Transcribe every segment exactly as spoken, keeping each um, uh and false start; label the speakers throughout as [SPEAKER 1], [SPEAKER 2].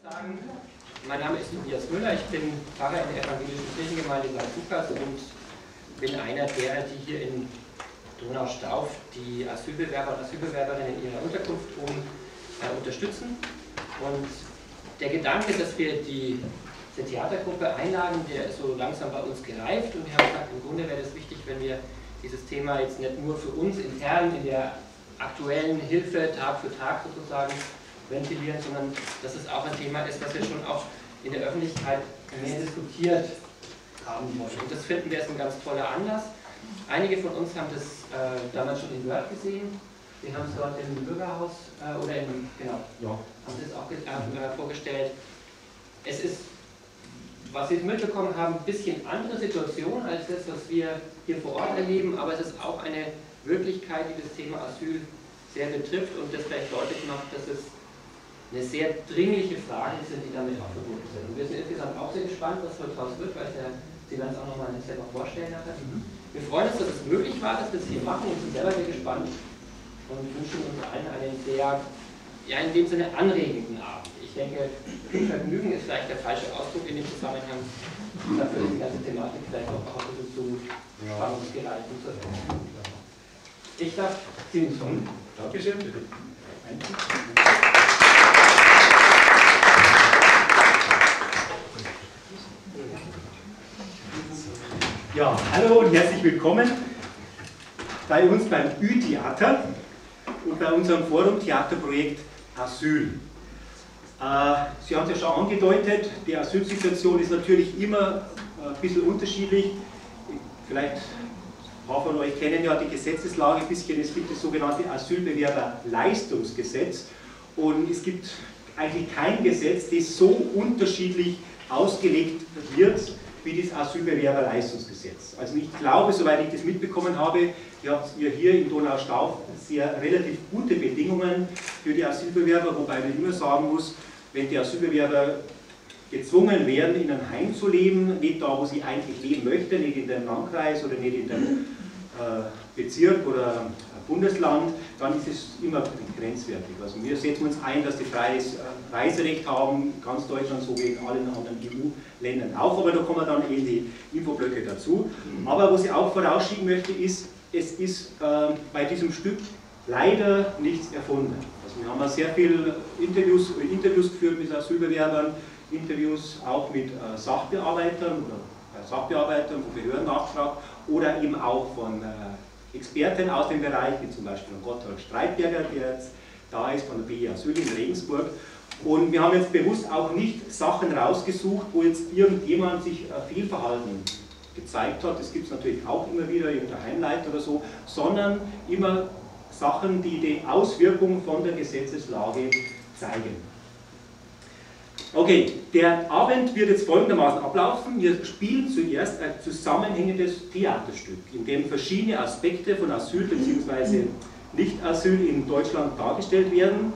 [SPEAKER 1] sagen. Mein Name ist Tobias Müller, ich bin Pfarrer in der evangelischen Kirchengemeinde Sankt Lukas und bin einer derer, die hier in Donaustauf die Asylbewerber und Asylbewerberinnen in ihrer Unterkunft um, äh, unterstützen. Und der Gedanke, dass wir die, die Theatergruppe einladen, der ist so langsam bei uns gereift und wir haben gesagt, im Grunde wäre es wichtig, wenn wir dieses Thema jetzt nicht nur für uns intern in der aktuellen Hilfe Tag für Tag sozusagen ventilieren, sondern dass es auch ein Thema ist, was wir schon auch in der Öffentlichkeit mehr diskutiert haben wollen. Und das finden wir ist ein ganz toller Anlass. Einige von uns haben das äh, damals schon in Word gesehen. Wir haben es dort im Bürgerhaus äh, oder im, genau, ja. haben das auch äh, vorgestellt. Es ist, was wir mitbekommen haben, ein bisschen andere Situation als das, was wir hier vor Ort erleben, aber es ist auch eine Wirklichkeit, die das Thema Asyl sehr betrifft und das vielleicht deutlich macht, dass es eine sehr dringliche Frage sind, die damit auch verbunden sind. Und wir sind insgesamt auch sehr gespannt, was heute draus wird, weil der, Sie werden es auch nochmal selber vorstellen nachher. Wir freuen uns, dass es möglich war, dass wir es hier machen und sind selber sehr gespannt und wünschen uns allen einen sehr, ja in dem Sinne anregenden Abend. Ich denke, Vergnügen ist vielleicht der falsche Ausdruck in dem Zusammenhang. Dafür ist die ganze Thematik vielleicht auch ein bisschen zu spannungsgehalten zu werden. Ich darf Sie tun.
[SPEAKER 2] Dankeschön, bitte. Ja, hallo und herzlich willkommen bei uns beim Ü-Theater und bei unserem Forum-Theaterprojekt Asyl. Äh, Sie haben es ja schon angedeutet, die Asylsituation ist natürlich immer ein bisschen unterschiedlich. Vielleicht ein paar von euch kennen ja die Gesetzeslage ein bisschen. Es gibt das sogenannte Asylbewerberleistungsgesetz und es gibt eigentlich kein Gesetz, das so unterschiedlich ausgelegt wird wie das Asylbewerberleistungsgesetz. Also ich glaube, soweit ich das mitbekommen habe, ihr habt ihr hier in Donaustauf sehr relativ gute Bedingungen für die Asylbewerber, wobei man immer sagen muss, wenn die Asylbewerber gezwungen werden, in einem Heim zu leben, nicht da, wo sie eigentlich leben möchten, nicht in dem Landkreis oder nicht in dem äh, Bezirk oder Bundesland, dann ist es immer grenzwertig. Also wir setzen uns ein, dass die freies Reiserecht haben, ganz Deutschland, so wie in allen anderen E U-Ländern auch, aber da kommen dann eben die Infoblöcke dazu. Aber was ich auch vorausschieben möchte, ist, es ist äh, bei diesem Stück leider nichts erfunden. Also wir haben ja sehr viele Interviews, Interviews geführt mit Asylbewerbern, Interviews auch mit äh, Sachbearbeitern oder äh, Sachbearbeitern von Behörden nachgefragt oder eben auch von äh, Experten aus dem Bereich, wie zum Beispiel Gotthold Streitberger, der jetzt da ist von der B I Asyl in Regensburg. Und wir haben jetzt bewusst auch nicht Sachen rausgesucht, wo jetzt irgendjemand sich äh, Fehlverhalten gezeigt hat. Das gibt es natürlich auch immer wieder, irgendein Heimleiter oder so, sondern immer Sachen, die die Auswirkungen von der Gesetzeslage zeigen. Okay, der Abend wird jetzt folgendermaßen ablaufen. Wir spielen zuerst ein zusammenhängendes Theaterstück, in dem verschiedene Aspekte von Asyl bzw. Nicht-Asyl in Deutschland dargestellt werden.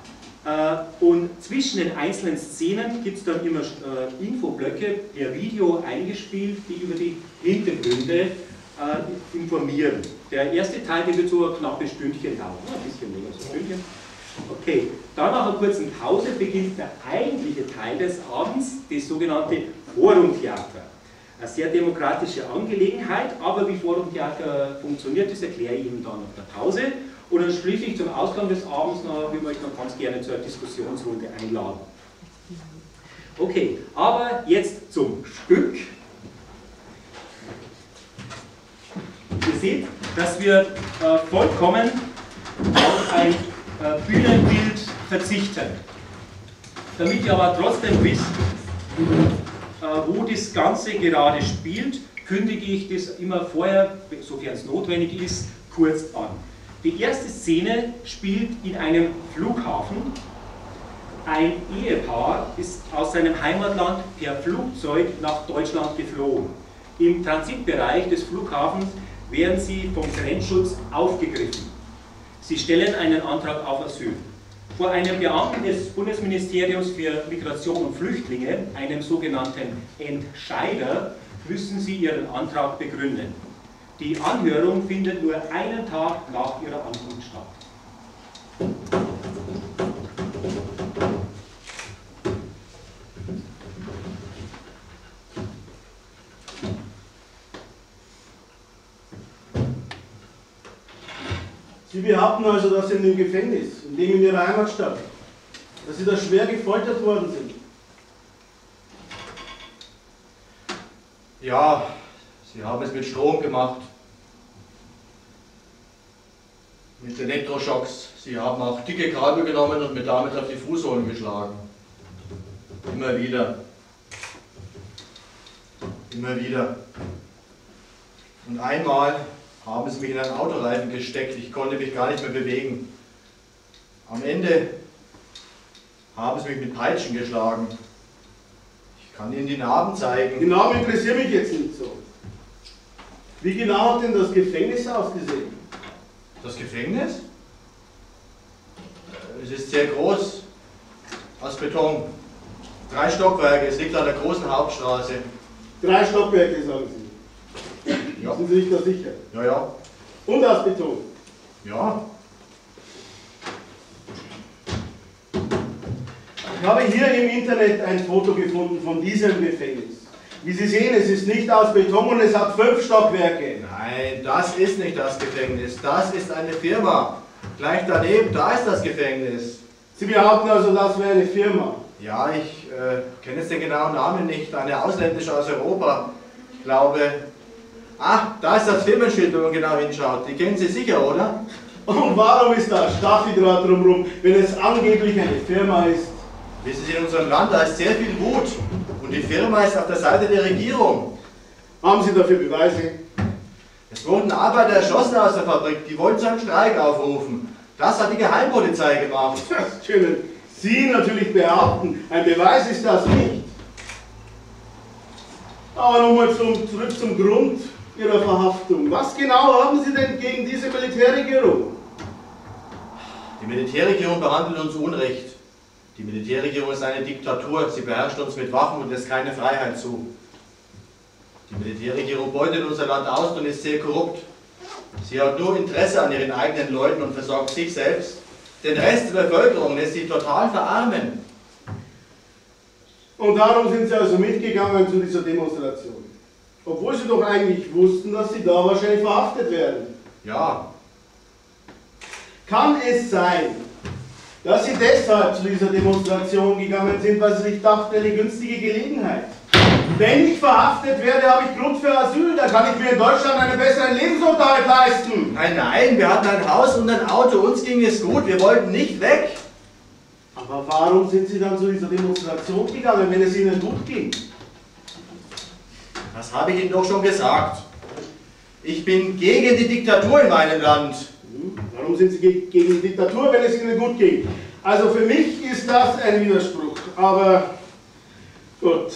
[SPEAKER 2] Und zwischen den einzelnen Szenen gibt es dann immer Infoblöcke per Video eingespielt, die über die Hintergründe informieren. Der erste Teil der wird so ein knappes Stündchen dauern, ein bisschen länger, so ein Stündchen. Okay, dann nach einer kurzen Pause beginnt der eigentliche Teil des Abends, das sogenannte Forumtheater. Eine sehr demokratische Angelegenheit, aber wie Forumtheater funktioniert, das erkläre ich Ihnen dann nach der Pause. Und dann schließlich zum Ausgang des Abends noch, wir möchten noch ganz gerne zur Diskussionsrunde einladen. Okay, aber jetzt zum Stück. Ihr seht, dass wir äh, vollkommen auf ein Bühnenbild verzichten. Damit ihr aber trotzdem wisst, wo das Ganze gerade spielt, kündige ich das immer vorher, sofern es notwendig ist, kurz an. Die erste Szene spielt in einem Flughafen. Ein Ehepaar ist aus seinem Heimatland per Flugzeug nach Deutschland geflohen. Im Transitbereich des Flughafens werden sie vom Grenzschutz aufgegriffen. Sie stellen einen Antrag auf Asyl. Vor einem Beamten des Bundesministeriums für Migration und Flüchtlinge, einem sogenannten Entscheider, müssen Sie Ihren Antrag begründen. Die Anhörung findet nur einen Tag nach Ihrer Ankunft statt.
[SPEAKER 3] Sie behaupten also, dass Sie in dem Gefängnis, in dem in Ihrer Heimatstadt, dass Sie da schwer gefoltert worden sind.
[SPEAKER 4] Ja, Sie haben es mit Strom gemacht. Mit Elektroschocks. Sie haben auch dicke Kabel genommen und mir damit auf die Fußsohlen geschlagen. Immer wieder. Immer wieder. Und einmal haben sie mich in einen Autoreifen gesteckt. Ich konnte mich gar nicht mehr bewegen. Am Ende haben sie mich mit Peitschen geschlagen. Ich kann Ihnen die Narben zeigen.
[SPEAKER 3] Die Narben interessieren mich jetzt nicht so. Wie genau hat denn das Gefängnis ausgesehen?
[SPEAKER 4] Das Gefängnis? Es ist sehr groß. Aus Beton. Drei Stockwerke. Es liegt an der großen Hauptstraße.
[SPEAKER 3] Drei Stockwerke, sagen Sie.
[SPEAKER 4] Ja.
[SPEAKER 3] Sind Sie sich da sicher?
[SPEAKER 4] Ja, ja.
[SPEAKER 3] Und aus Beton?
[SPEAKER 4] Ja.
[SPEAKER 3] Ich habe hier im Internet ein Foto gefunden von diesem Gefängnis. Wie Sie sehen, es ist nicht aus Beton und es hat fünf Stockwerke.
[SPEAKER 4] Nein, das ist nicht das Gefängnis. Das ist eine Firma. Gleich daneben, da ist das Gefängnis.
[SPEAKER 3] Sie behaupten also, das wäre eine Firma?
[SPEAKER 4] Ja, ich äh, kenne jetzt den genauen Namen nicht. Eine ausländische aus Europa. Ich glaube... Ach, da ist das Firmenschild, wenn man genau hinschaut. Die kennen Sie sicher, oder?
[SPEAKER 3] Und warum ist da Stacheldraht drumherum, wenn es angeblich eine Firma ist?
[SPEAKER 4] Wissen Sie, in unserem Land, da ist sehr viel Wut. Und die Firma ist auf der Seite der Regierung.
[SPEAKER 3] Haben Sie dafür Beweise?
[SPEAKER 4] Es wurden Arbeiter erschossen aus der Fabrik. Die wollten zu einem Streik aufrufen. Das hat die Geheimpolizei gemacht.
[SPEAKER 3] Das können Sie natürlich behaupten. Ein Beweis ist das nicht. Aber nochmal zum, zurück zum Grund Ihrer Verhaftung. Was genau haben Sie denn gegen diese Militärregierung?
[SPEAKER 4] Die Militärregierung behandelt uns Unrecht. Die Militärregierung ist eine Diktatur. Sie beherrscht uns mit Waffen und lässt keine Freiheit zu. Die Militärregierung beutet unser Land aus und ist sehr korrupt. Sie hat nur Interesse an ihren eigenen Leuten und versorgt sich selbst. Den Rest der Bevölkerung lässt sie total verarmen.
[SPEAKER 3] Und darum sind Sie also mitgegangen zu dieser Demonstration. Obwohl Sie doch eigentlich wussten, dass Sie da wahrscheinlich verhaftet werden.
[SPEAKER 4] Ja.
[SPEAKER 3] Kann es sein, dass Sie deshalb zu dieser Demonstration gegangen sind, weil Sie sich dachten, eine günstige Gelegenheit? Wenn ich verhaftet werde, habe ich Grund für Asyl, dann kann ich mir in Deutschland einen besseren Lebensunterhalt leisten.
[SPEAKER 4] Nein, nein, wir hatten ein Haus und ein Auto, uns ging es gut, wir wollten nicht weg.
[SPEAKER 3] Aber warum sind Sie dann zu dieser Demonstration gegangen, wenn es Ihnen gut ging?
[SPEAKER 4] Das habe ich Ihnen doch schon gesagt. Ich bin gegen die Diktatur in meinem Land.
[SPEAKER 3] Hm, warum sind Sie ge gegen die Diktatur, wenn es Ihnen gut ging? Also für mich ist das ein Widerspruch, aber gut.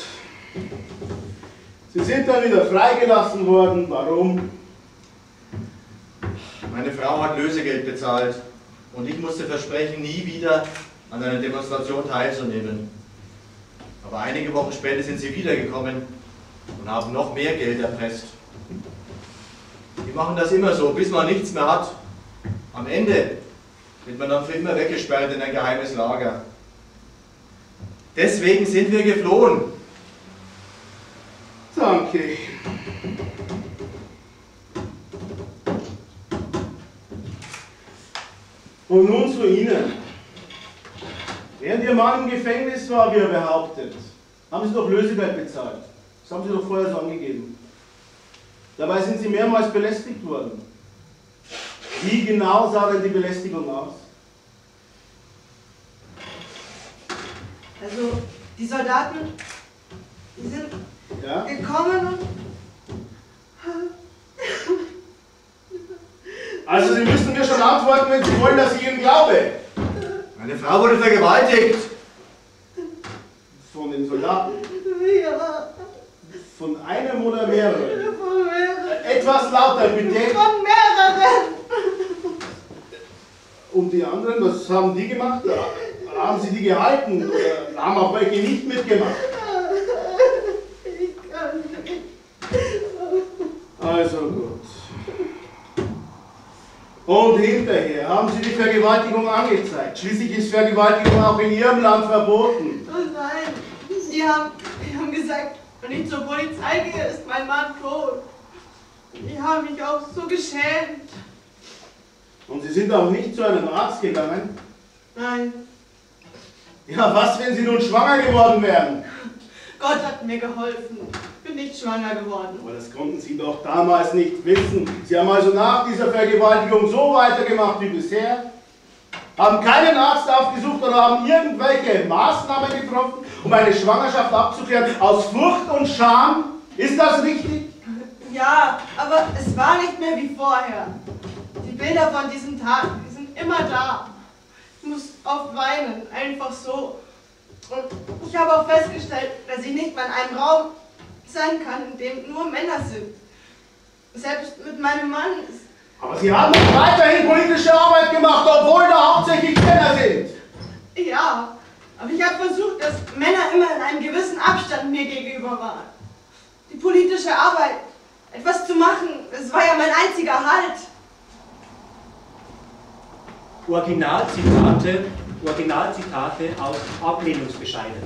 [SPEAKER 3] Sie sind dann wieder freigelassen worden. Warum?
[SPEAKER 4] Meine Frau hat Lösegeld bezahlt und ich musste versprechen, nie wieder an einer Demonstration teilzunehmen. Aber einige Wochen später sind sie wiedergekommen und haben noch mehr Geld erpresst. Die machen das immer so, bis man nichts mehr hat. Am Ende wird man dann für immer weggesperrt in ein geheimes Lager. Deswegen sind wir geflohen.
[SPEAKER 3] Danke. Und nun zu Ihnen. Während Ihr Mann im Gefängnis war, wie er behauptet, haben Sie doch Lösegeld bezahlt. Das haben Sie doch vorher so angegeben. Dabei sind Sie mehrmals belästigt worden. Wie genau sah denn die Belästigung aus?
[SPEAKER 5] Also, die Soldaten, die sind
[SPEAKER 3] Ja?
[SPEAKER 5] gekommen und...
[SPEAKER 3] Also Sie müssen mir schon antworten, wenn Sie wollen, dass ich Ihnen glaube.
[SPEAKER 4] Meine Frau wurde vergewaltigt.
[SPEAKER 3] Von den Soldaten?
[SPEAKER 5] Ja,
[SPEAKER 3] Von einem oder mehreren?
[SPEAKER 5] von mehreren.
[SPEAKER 3] Etwas lauter, bitte.
[SPEAKER 5] Von mehreren.
[SPEAKER 3] Und die anderen, was haben die gemacht? Haben Sie die gehalten? Oder haben auch welche nicht mitgemacht?
[SPEAKER 5] Ich kann nicht.
[SPEAKER 3] Also gut. Und hinterher haben Sie die Vergewaltigung angezeigt. Schließlich ist Vergewaltigung auch in Ihrem Land verboten.
[SPEAKER 5] Oh nein, die haben, die haben gesagt, wenn ich zur Polizei gehe, ist mein Mann tot. Die haben mich auch so geschämt.
[SPEAKER 3] Und Sie sind auch nicht zu einem Arzt gegangen?
[SPEAKER 5] Nein.
[SPEAKER 3] Ja, was, wenn Sie nun schwanger geworden wären?
[SPEAKER 5] Gott hat mir geholfen. Ich bin nicht schwanger geworden.
[SPEAKER 3] Aber das konnten Sie doch damals nicht wissen. Sie haben also nach dieser Vergewaltigung so weitergemacht wie bisher? Haben keinen Arzt aufgesucht oder haben irgendwelche Maßnahmen getroffen, um eine Schwangerschaft abzuklären, aus Furcht und Scham? Ist das richtig?
[SPEAKER 5] Ja, aber es war nicht mehr wie vorher. Die Bilder von diesem Tag, die sind immer da. Ich muss oft weinen, einfach so. Und ich habe auch festgestellt, dass ich nicht mehr in einem Raum sein kann, in dem nur Männer sind. Selbst mit meinem Mann ist.
[SPEAKER 3] Aber Sie haben doch weiterhin politische Arbeit gemacht, obwohl da hauptsächlich Männer sind.
[SPEAKER 5] Ja, aber ich habe versucht, dass Männer immer in einem gewissen Abstand mir gegenüber waren. Die politische Arbeit, etwas zu machen, das war ja mein einziger Halt.
[SPEAKER 2] Originalzitate, Originalzitate aus Ablehnungsbescheiden.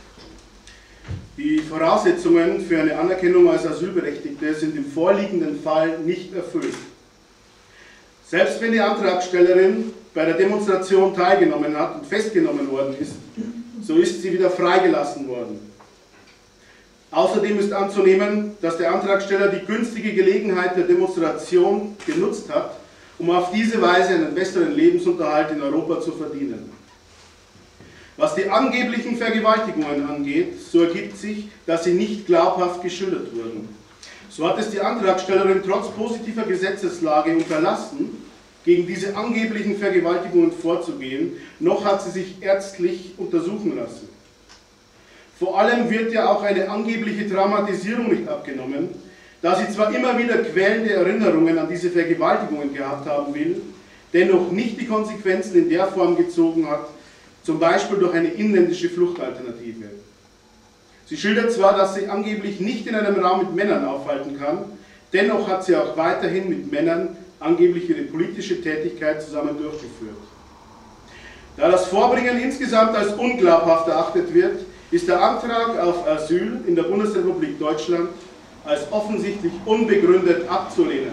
[SPEAKER 3] Die Voraussetzungen für eine Anerkennung als Asylberechtigte sind im vorliegenden Fall nicht erfüllt. Selbst wenn die Antragstellerin bei der Demonstration teilgenommen hat und festgenommen worden ist, so ist sie wieder freigelassen worden. Außerdem ist anzunehmen, dass der Antragsteller die günstige Gelegenheit der Demonstration genutzt hat, um auf diese Weise einen besseren Lebensunterhalt in Europa zu verdienen. Was die angeblichen Vergewaltigungen angeht, so ergibt sich, dass sie nicht glaubhaft geschildert wurden. So hat es die Antragstellerin trotz positiver Gesetzeslage unterlassen, gegen diese angeblichen Vergewaltigungen vorzugehen, noch hat sie sich ärztlich untersuchen lassen. Vor allem wird ja auch eine angebliche Traumatisierung nicht abgenommen, da sie zwar immer wieder quälende Erinnerungen an diese Vergewaltigungen gehabt haben will, dennoch nicht die Konsequenzen in der Form gezogen hat, zum Beispiel durch eine inländische Fluchtalternative. Sie schildert zwar, dass sie angeblich nicht in einem Raum mit Männern aufhalten kann, dennoch hat sie auch weiterhin mit Männern angeblich ihre politische Tätigkeit zusammen durchgeführt. Da das Vorbringen insgesamt als unglaubhaft erachtet wird, ist der Antrag auf Asyl in der Bundesrepublik Deutschland als offensichtlich unbegründet abzulehnen.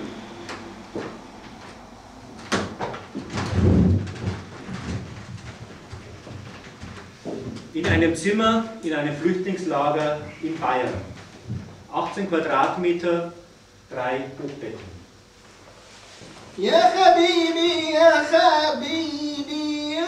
[SPEAKER 2] In einem Zimmer in einem Flüchtlingslager in Bayern. achtzehn Quadratmeter, drei Hochbetten.
[SPEAKER 6] يا حبيبي يا حبيبي يا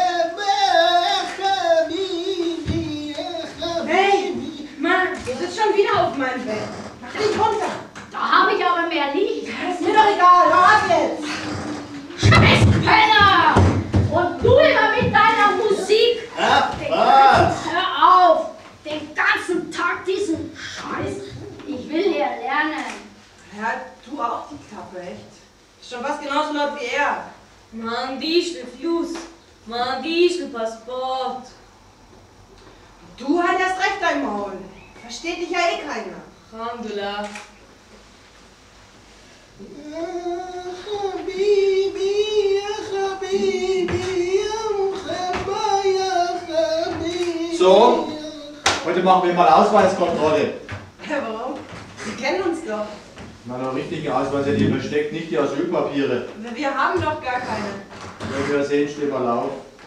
[SPEAKER 6] حبيبي يا
[SPEAKER 7] Hey,
[SPEAKER 6] حبيبي.
[SPEAKER 7] Mann, du sitzt schon wieder auf meinem Bett. Mach dich runter.
[SPEAKER 8] Da habe ich aber mehr Licht.
[SPEAKER 7] Ist mir doch egal, hör ab jetzt.
[SPEAKER 8] Scheiß Penner! Und du immer mit deiner Musik.
[SPEAKER 3] Ja,
[SPEAKER 8] Den
[SPEAKER 3] was?
[SPEAKER 8] ganzen- Hör auf! Den ganzen Tag diesen Scheiß. Ich will hier lernen.
[SPEAKER 5] Ja, tu auch die Klappe, echt. Ist schon fast genauso laut wie er.
[SPEAKER 9] Mann, diște Fluss. Mann, diște Passport.
[SPEAKER 5] Du halt erst recht dein Maul. Versteht dich ja eh keiner.
[SPEAKER 9] Alhamdulillah.
[SPEAKER 6] يا حبيبي يا حبيبي يا محبة يا حبيبي.
[SPEAKER 4] So, heute machen wir mal Ausweiskontrolle.
[SPEAKER 5] Ja, warum? Sie kennen uns doch.
[SPEAKER 4] Meiner richtigen Ausweis, die versteckt nicht die Asylpapiere.
[SPEAKER 5] Wir haben doch gar keine.
[SPEAKER 4] Wenn wir sehen, stehen wir auf.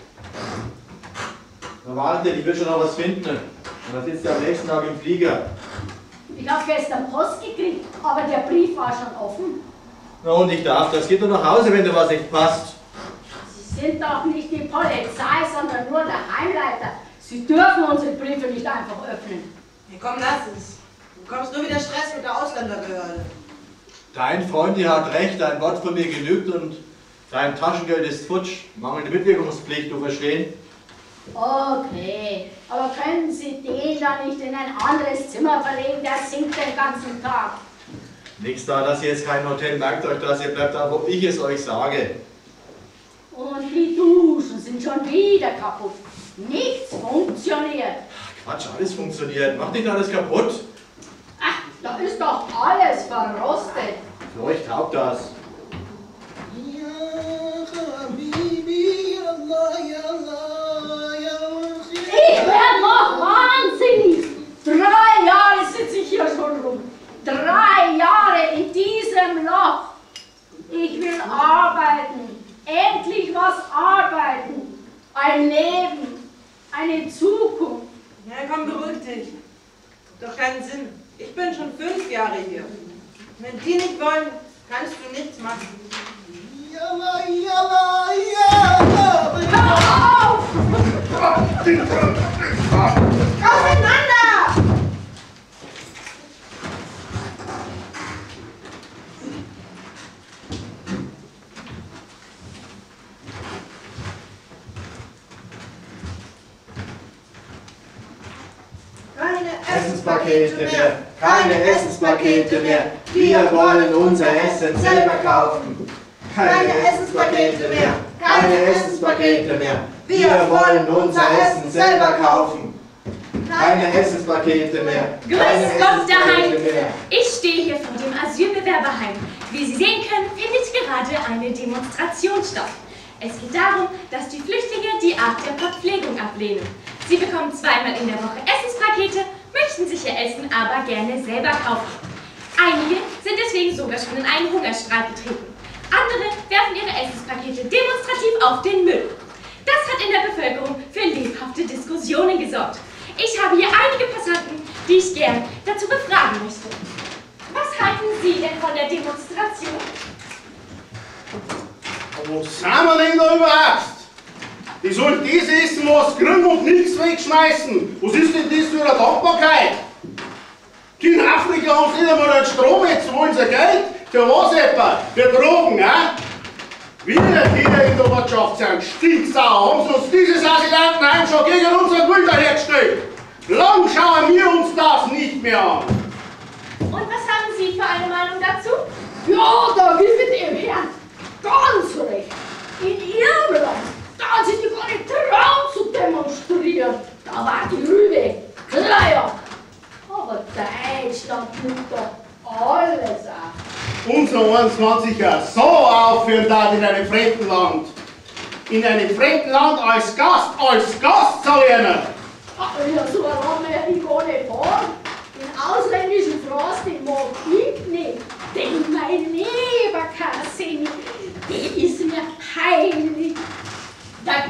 [SPEAKER 4] Na warte, ich will schon noch was finden. Und dann sitzt er am nächsten Tag im Flieger.
[SPEAKER 8] Ich habe gestern Post gekriegt, aber der Brief war schon offen.
[SPEAKER 4] Na und ich darf, das geht nur nach Hause, wenn dir was nicht passt.
[SPEAKER 8] Sie sind doch nicht die Polizei, sondern nur der Heimleiter. Sie dürfen unsere Briefe nicht einfach öffnen.
[SPEAKER 5] Hey, komm, lass es. Du kommst nur wieder Stress mit der Ausländerbehörde.
[SPEAKER 4] Dein Freund hier hat recht, dein Wort von mir genügt und dein Taschengeld ist futsch. Mangelnde Mitwirkungspflicht, du verstehen?
[SPEAKER 8] Okay, aber können Sie den da nicht in ein anderes Zimmer verlegen? Der singt den ganzen Tag.
[SPEAKER 4] Nichts da, dass ihr jetzt kein Hotel, merkt euch das, ihr bleibt da, wo ich es euch sage.
[SPEAKER 8] Und die Duschen sind schon wieder kaputt. Nichts funktioniert.
[SPEAKER 4] Quatsch, alles funktioniert. Macht nicht alles kaputt.
[SPEAKER 8] Ach, da ist doch alles verrostet.
[SPEAKER 4] Für euch taugt das.
[SPEAKER 6] يا حبيبي يا الله يا الله يا
[SPEAKER 8] Ich werde noch wahnsinnig. Drei Jahre sitze ich hier schon rum. Drei Jahre in diesem Loch. Ich will arbeiten.
[SPEAKER 7] Pum-Pum.
[SPEAKER 5] Ja, komm, beruhig dich. Doch keinen Sinn. Ich bin schon fünf Jahre hier. Wenn die nicht wollen, kannst du nichts machen.
[SPEAKER 6] Yalla, yalla, yalla.
[SPEAKER 7] Hör auf!
[SPEAKER 5] Auseinander! Keine
[SPEAKER 4] Essenspakete mehr, keine Essenspakete mehr. Wir wollen unser Essen selber kaufen. Keine Essenspakete mehr, keine Essenspakete mehr. Wir wollen unser Essen selber kaufen. Keine Essenspakete mehr.
[SPEAKER 10] Grüß Gott daheim! Ich stehe hier vor dem Asylbewerberheim. Wie Sie sehen können, findet gerade eine Demonstration statt. Es geht darum, dass die Flüchtlinge die Art der Verpflegung ablehnen. Sie bekommen zweimal in der Woche Essenspakete, möchten sich ihr Essen aber gerne selber kaufen. Einige sind deswegen sogar schon in einen Hungerstreik getreten. Andere werfen ihre Essenspakete demonstrativ auf den Müll. Das hat in der Bevölkerung für lebhafte Diskussionen gesorgt. Ich habe hier einige Passanten, die ich gern dazu befragen möchte. Was halten Sie denn von der Demonstration?
[SPEAKER 3] Wo sind wir denn da überhaupt? Die sollen das essen, was kriegen und nichts wegschmeißen. Was ist denn das für eine Dankbarkeit? Die in Afrika haben sie nicht einmal einen Strom, jetzt wollen sie Geld. Für was etwa? Für Drogen, ne? Wir hier in der Wirtschaft sind stinksauer, haben sie uns dieses Asylantenheim schon gegen unseren Willen hergestellt. Lang schauen wir uns das nicht mehr an.
[SPEAKER 10] Und was haben Sie für eine Meinung dazu?
[SPEAKER 8] Ja, da gebe ich dem Herrn ganz recht. In Ihrem Land, da sind die gar nicht trauen zu demonstrieren. Da war die Rübe klar. Aber Deutschland nimmt doch alles ab.
[SPEAKER 3] Unser eins kann sich ja so aufführen da in einem fremden Land. In einem fremden Land als Gast, als Gast zu lernen.
[SPEAKER 8] Ach ja, so ein Land werde ich gar nicht fahren. Den ausländischen Fraß, den mag ich nicht. Denn mein Leberkasse, die ist mir heilig.
[SPEAKER 10] Danke.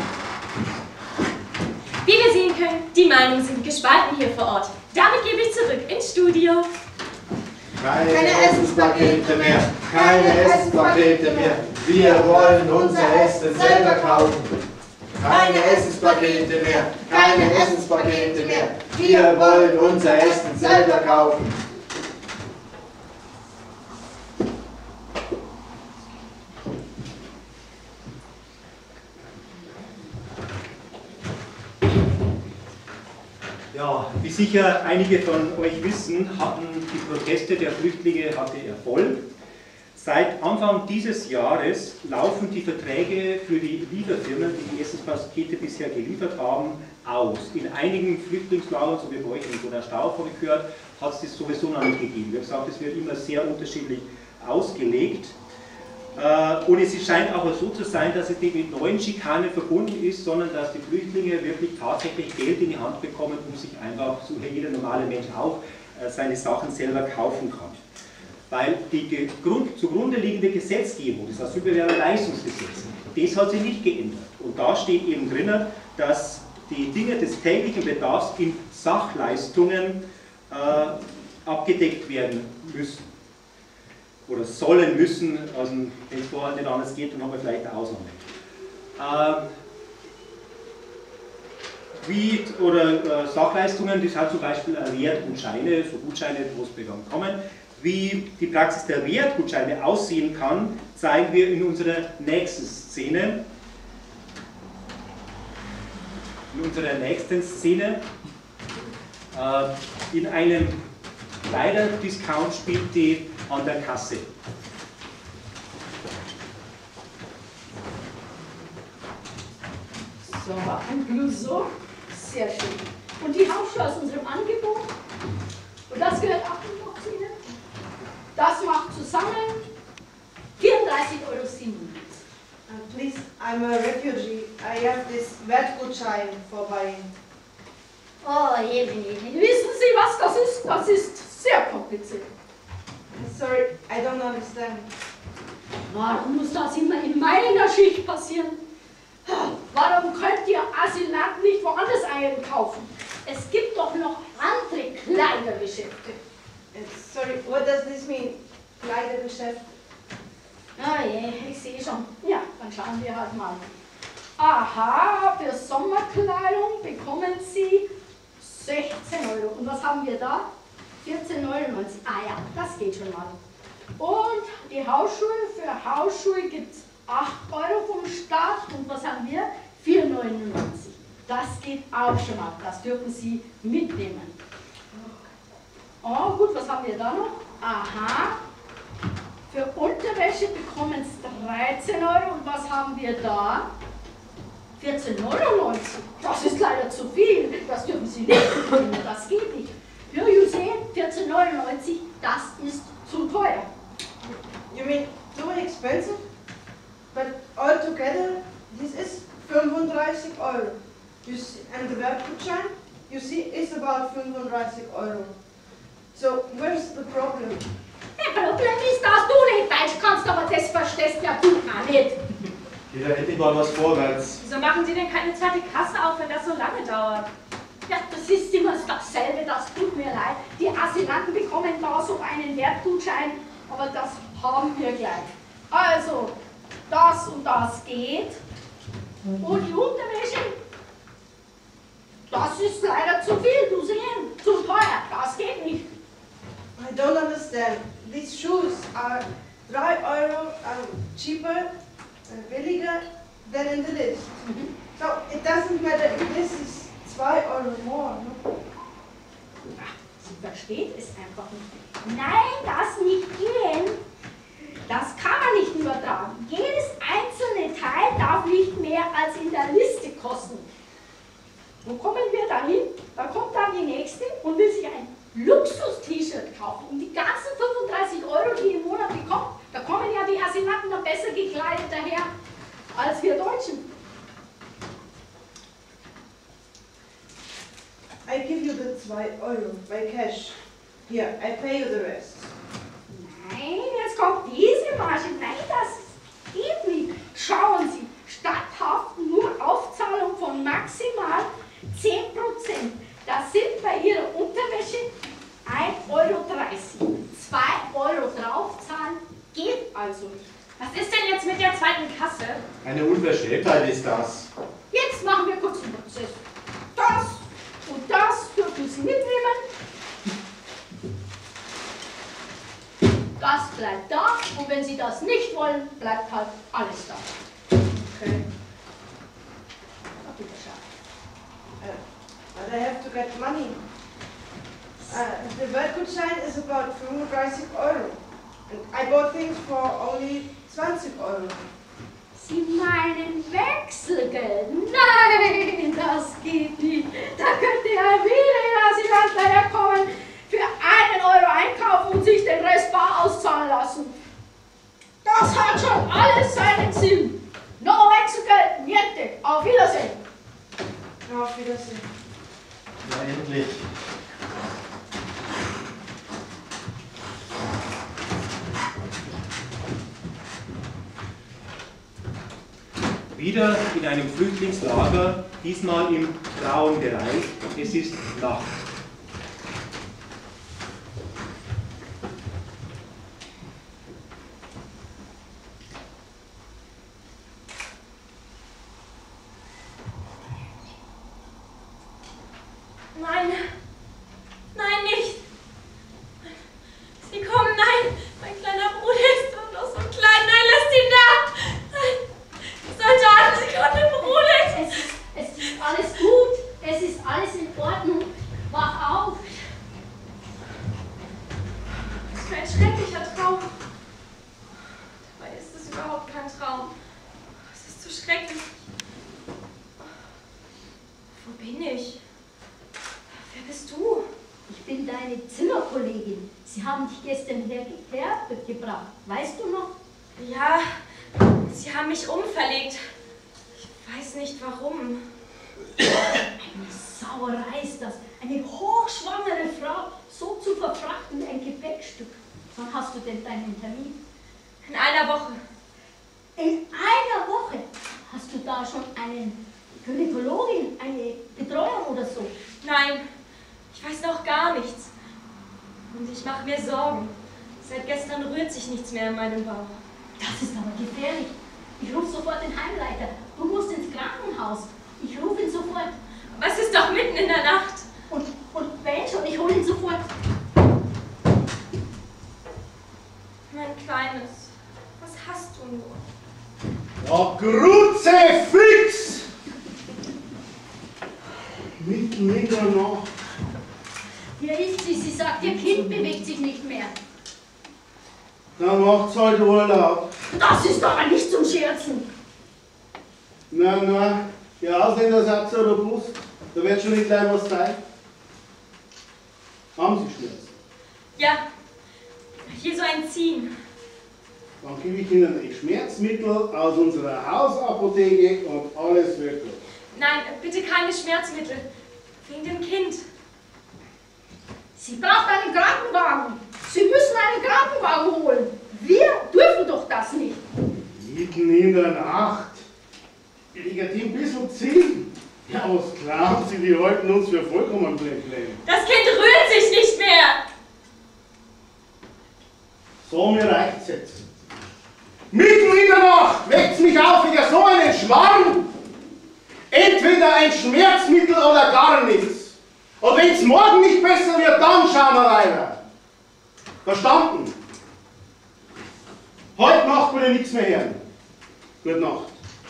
[SPEAKER 10] Wie wir sehen können, die Meinungen sind gespalten hier vor Ort. Damit gebe ich zurück ins Studio.
[SPEAKER 4] Keine, keine Essenspakete mehr, keine Essenspakete mehr. Wir wollen unser Essen selber kaufen. Keine Essenspakete mehr, keine Essenspakete mehr. Wir wollen unser Essen selber kaufen.
[SPEAKER 2] Ja, wie sicher einige von euch wissen, hatten die Proteste der Flüchtlinge hatte Erfolg. Seit Anfang dieses Jahres laufen die Verträge für die Lieferfirmen, die die Essenspakete bisher geliefert haben, aus. In einigen Flüchtlingslagern, so wie bei euch in Donaustauf, habe ich gehört, hat es das sowieso noch nicht gegeben. Wir haben gesagt, es wird immer sehr unterschiedlich ausgelegt. Und es scheint aber so zu sein, dass es nicht mit neuen Schikanen verbunden ist, sondern dass die Flüchtlinge wirklich tatsächlich Geld in die Hand bekommen, um sich einfach, so wie jeder normale Mensch auch, seine Sachen selber kaufen kann. Weil die Grund, zugrunde liegende Gesetzgebung, das Asylbewerberleistungsgesetz, das hat sich nicht geändert. Und da steht eben drin, dass die Dinge des täglichen Bedarfs in Sachleistungen äh, abgedeckt werden müssen. Oder sollen müssen, also wenn es vorher nicht anders geht, dann haben wir vielleicht eine Ausnahme. Ähm, wie, oder äh, Sachleistungen, das hat zum Beispiel Wertgutscheine, so Gutscheine, wo es bekommen kommen. Wie die Praxis der Wertgutscheine aussehen kann, zeigen wir in unserer nächsten Szene. In unserer nächsten Szene. Äh, in einem Kleider-Discount spielt die an der Kasse.
[SPEAKER 8] So, ein Blouson, sehr schön. Und die Hausschuhe aus unserem Angebot. Und das gehört auch noch zu Ihnen. Das macht zusammen vierunddreißig Euro siebenundneunzig.
[SPEAKER 5] Uh, please, I'm a refugee. I have this Wertgutschein for buying.
[SPEAKER 8] Oh, eben, eben. Wissen Sie, was das ist? Das ist sehr kompliziert.
[SPEAKER 5] Sorry, I don't understand.
[SPEAKER 8] Warum muss das immer in meiner Schicht passieren? Warum könnt ihr Asylanten nicht woanders einkaufen? Es gibt doch noch andere Kleidergeschäfte.
[SPEAKER 5] Sorry, what does this mean? Kleidergeschäft?
[SPEAKER 8] Ah je, ich sehe schon. Ja, dann schauen wir halt mal. Aha, für Sommerkleidung bekommen Sie sechzehn Euro. Und was haben wir da? vierzehn neunundneunzig. Ah ja, das geht schon mal. Und die Hausschuhe, für Hausschuhe gibt es acht Euro vom Staat. Und was haben wir? vier neunundneunzig. Das geht auch schon mal. Das dürfen Sie mitnehmen. Oh, gut, was haben wir da noch? Aha. Für Unterwäsche bekommen Sie dreizehn Euro. Und was haben wir da? vierzehn neunundneunzig. Das ist leider zu viel. Das dürfen Sie nicht mitnehmen. Das geht nicht. Ja, you sehen, vierzehn neunundneunzig, das ist zu teuer.
[SPEAKER 5] You mean too expensive? But altogether, this is fünfunddreißig Euro. You see, and the Wertgutschein, you see, is about fünfunddreißig Euro. So, where's the problem?
[SPEAKER 8] Das Problem ist, dass du nicht Deutsch kannst, aber das verstehst ja du auch nicht.
[SPEAKER 3] Geht ja endlich mal was vorwärts.
[SPEAKER 10] Wieso machen Sie denn keine zweite Kasse auf, wenn das so lange dauert?
[SPEAKER 8] Ja, das ist immer dasselbe, das tut mir leid. Die Asylanten bekommen da so einen Wertgutschein, aber das haben wir gleich. Also, das und das geht. Und die Unterwäsche, das ist leider zu viel, du sehen, zu teuer, das geht nicht.
[SPEAKER 5] I don't understand. These shoes are drei Euro um, cheaper and billiger than in the list.
[SPEAKER 8] Mhm.
[SPEAKER 5] So it doesn't matter if this is zwei Euro more. No?
[SPEAKER 8] Ach, sie versteht es einfach nicht. Nein, das nicht gehen. Das kann man nicht übertragen. Jedes einzelne Teil darf nicht mehr als in der Liste kosten. Wo kommen wir dann hin? Da kommt dann die Nächste und will sich ein Luxus-T-Shirt kaufen. Und die ganzen fünfunddreißig Euro, die im Monat bekommt, da kommen ja die Asylanten noch besser gekleidet daher als wir Deutschen.
[SPEAKER 5] I give you the zwei Euro by cash. Here, I pay you the rest.
[SPEAKER 8] Nein, jetzt kommt diese Marge. Nein, das geht nicht. Schauen Sie, statthaft nur Aufzahlung von maximal zehn Prozent. Das sind bei Ihrer Unterwäsche ein Euro dreißig. zwei Euro draufzahlen geht also nicht.
[SPEAKER 10] Was ist denn jetzt mit der zweiten Kasse?
[SPEAKER 3] Eine Unverschämtheit ist das.
[SPEAKER 8] Jetzt machen wir kurz den Prozess. Das und das dürfen Sie mitnehmen. Das bleibt da und wenn Sie das nicht wollen, bleibt halt alles da.
[SPEAKER 5] Okay.
[SPEAKER 8] Na bitte schau.
[SPEAKER 5] Uh, but I have to get money. Uh, the Wertgutschein is about fünfunddreißig Euro. And I bought things for only zwanzig Euro.
[SPEAKER 8] Sie meinen Wechselgeld? Nein, das geht nicht. Da könnte ja wieder ein Asylant daherkommen, für einen Euro einkaufen und sich den Rest bar auszahlen lassen. Das hat schon alles seinen Sinn. No Wechselgeld, niente. Auf Wiedersehen.
[SPEAKER 5] Auf Wiedersehen.
[SPEAKER 3] Ja, endlich.
[SPEAKER 2] Wieder in einem Flüchtlingslager, diesmal im grauen Bereich. Es ist Nacht.
[SPEAKER 10] Nein, nein, nicht. Sie kommen, nein. Mein kleiner Bruder ist doch noch so klein. Nein, lasst ihn da. Nein. Soldaten, Sie kommen den Bruder.
[SPEAKER 8] Es ist, es ist alles gut. Es ist alles in Ordnung. Wach auf.
[SPEAKER 10] Was für ein schrecklicher Traum. Dabei ist es überhaupt kein Traum. Es ist zu schrecklich. Wo bin ich? Wer bist du?
[SPEAKER 8] Ich bin deine Zimmerkollegin. Sie haben dich gestern hergebracht. Weißt du noch?
[SPEAKER 10] Ja, Sie haben mich umverlegt. Ich weiß nicht warum.
[SPEAKER 8] Eine Sauerei ist das. Eine hochschwangere Frau so zu verfrachten wie ein Gepäckstück. Wann hast du denn deinen Termin?
[SPEAKER 10] In einer Woche.
[SPEAKER 8] In einer Woche? Hast du da schon einen Gynäkologin, eine Betreuung oder so?
[SPEAKER 10] Nein, Nein, ich weiß noch gar nichts. Und ich mache mir Sorgen. Seit gestern rührt sich nichts mehr in meinem Bauch.
[SPEAKER 8] Das ist aber gefährlich. Ich rufe sofort den Heimleiter. Du musst ins Krankenhaus. Ich rufe ihn sofort.
[SPEAKER 10] Aber es ist doch mitten in der Nacht.
[SPEAKER 8] Und, und wenn schon, ich hole ihn sofort.
[SPEAKER 10] Mein Kleines, was hast du nur?
[SPEAKER 3] Oh, Kruzifix! Mitten in der Nacht.
[SPEAKER 8] Hier ist sie. Sie sagt, ihr Kind bewegt sich nicht mehr.
[SPEAKER 3] Dann macht's halt Urlaub.
[SPEAKER 8] Das ist aber nicht zum Scherzen.
[SPEAKER 3] Na, na, der Ausländer sagt so robust. Da wird schon nicht gleich was sein. Haben Sie Schmerzen?
[SPEAKER 10] Ja, hier so ein Ziehen.
[SPEAKER 3] Dann gebe ich Ihnen ein Schmerzmittel aus unserer Hausapotheke und alles wird gut.
[SPEAKER 10] Nein, bitte keine Schmerzmittel. Wegen dem Kind.
[SPEAKER 8] Sie braucht einen Krankenwagen. Sie müssen einen Krankenwagen holen. Wir dürfen doch das nicht.
[SPEAKER 3] Mitten in der Nacht. Liegt die ein bisschen ziehen. Ja, was glauben Sie, die halten uns für vollkommen blendlend.
[SPEAKER 10] Das Kind rührt sich nicht mehr.
[SPEAKER 3] So, mir reicht's jetzt. Mitten in der Nacht weckt's mich auf wieder so einen Schmarrn. Entweder ein Schmerzmittel oder gar nichts. Und wenn's morgen nicht besser wird, dann schauen wir weiter. Verstanden? Heute Nacht will ich nichts mehr hören. Gute Nacht.